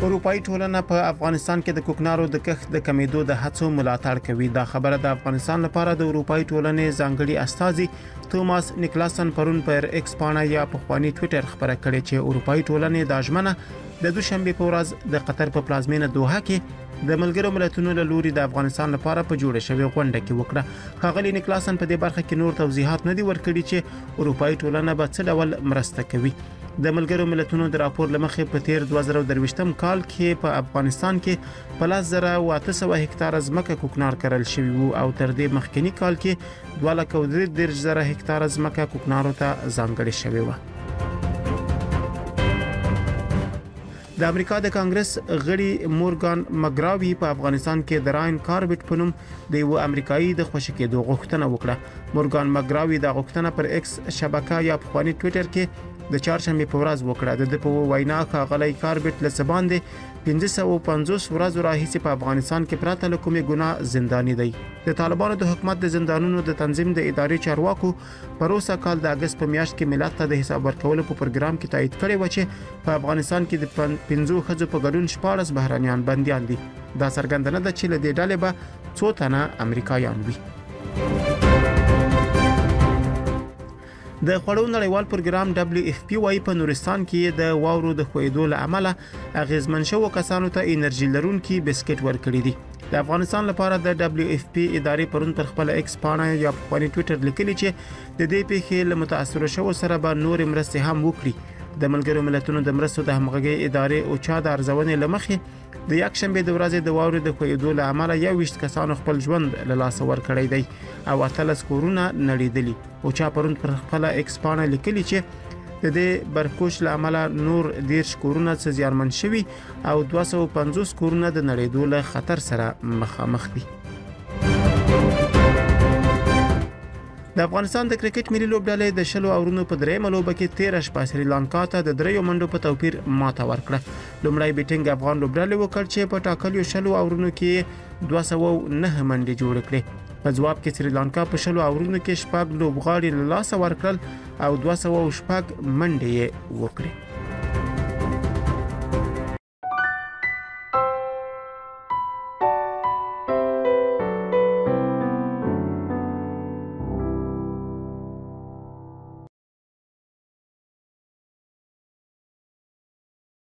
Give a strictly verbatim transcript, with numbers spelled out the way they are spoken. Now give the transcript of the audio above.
اروپایي ټولنه په افغانستان کې د کوکنارو د کښت د کمیدو د هڅو ملاتړ کوي. دا خبره د افغانستان لپاره د اروپایي ټولنې ځانګړي استازي توماس نیکلاسن پرون پر ایکس پاڼه یا په خواني ټوئیټر خبره کړې چې اروپایي ټولنې د ژمنه د دوشنبه په ورځ د قطر په پلازمینه دوحه کې د ملګرو ملتونو له لوري د افغانستان لپاره په جوړه شوی غونډه کې وکړه. ښاغلي نیکلاسن په دې برخه کې نور توضیحات نه دي ورکړي چې اروپایي ټولنه به څه ډول مرسته کوي. د ملګرو ملتونو د راپور لمخې په تیر دوه زره درویشتم کال کې په افغانستان کې په لس زره او اته سوه هکتاره ځمکه کوکنار کرل شوی وو او تر دې مخکنی کال کې دوه لکه او درې دېرش زره هکتاره ځمکه کوکنارو ته ځانګړې شوې وه. د امریکا د کانګرس غړي مورګان مګراوي په افغانستان کې د راین کاربټ په نوم د یو امریکایي د خوشی کېدو غوښتنه وکړه. مورګان مګراوي د غوښتنه پر ایکس شبکه یا په خواني ټوئیټر کې د چهارشنبه په ورځ وکړه. د په وینا ښاغلی کاربټ له باندې پنځه سوه او پنځوس ورځې راهیسې په افغانستان کې پراته له کومې ګناه زنداني دی. د طالبانو د حکومت د زندانونو د تنظیم د ادارې چارواکو پروسه کال د اگست په میاشت کې ملت ته د حساب ورکولو په پروګرام کې تایید کړی و چې په افغانستان کې د پنځو ښځو په ګډون شپاړس بهرانيان بنديان دي. دا څرګندونه ده چې له دې ډلې به څو تنه امریکایان وي. د خوړو نړیوال پروګرام دبليو اف پی وايي په نورستان کې د واورو د خویدو له امله اغیزمن شوو کسانو ته انرژي لرونکي بسکټ ورکړي دي. د افغانستان لپاره د دبليو اف پی ادارې پرون پر خپل ایکس پاڼه یا په خواني ټوئیټر لیکلي چې د دې پیښې له متاثر شوو سره به نور مرستې هم وکړي. د ملګرو ملتونو د مرستو د همغږي ادارې او چا د ارزونې لمخې د یک شنبه د ورځې د واورو د خویدو له امله یو ویشت کسانو خپل ژوند له لاسه ورکړی دی او اتلس کورونه نړیدلي. او چا پرون پر خپل ایکس پاڼه لیکلي چې د دې برکوش له امله نور دیرش کورونه څه زیانمن شوي او دوه سوه او پنځوس کورونه د نړیدو له خطر سره مخامخ دي. د افغانستان د کرکټ ملي لوبډلې د شلو اورونو په درېیمه لوبه کې تیره شپه سریلانکا ته د دریو منډو په توپیر ماته ورکړه. لومړی بیټینګ افغان لوبډلې وکړ چې په ټاکلیو شلو اورونو کې دوه سوه او نهه منډې جوړې کړې. په ځواب کې سریلانکا په شلو اورونو کې شپږ لوبغاړي له لاسه ورکړل او دوه سوه او شپږ منډې یې وکړې.